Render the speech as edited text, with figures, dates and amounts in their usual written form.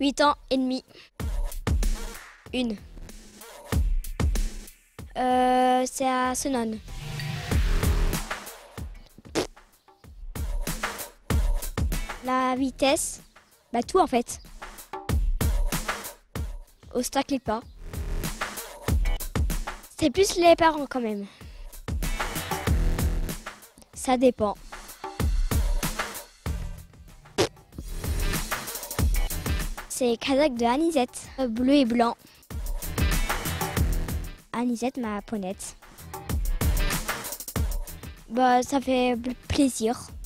8 ans et demi. Une. C'est à Senon. La vitesse, bah tout en fait. Obstacle et pas. C'est plus les parents quand même. Ça dépend. C'est Kazakh de Anisette, bleu et blanc. Anisette, ma ponette. Bah, ça fait plaisir.